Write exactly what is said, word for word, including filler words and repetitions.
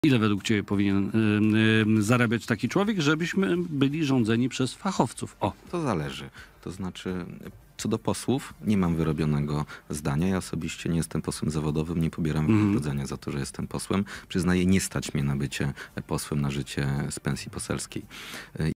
Ile według ciebie powinien y, y, zarabiać taki człowiek, żebyśmy byli rządzeni przez fachowców? O. To zależy. To znaczy, co do posłów, nie mam wyrobionego zdania. Ja osobiście nie jestem posłem zawodowym, nie pobieram wynagrodzenia za to, że jestem posłem. Przyznaję, nie stać mnie na bycie posłem na życie z pensji poselskiej.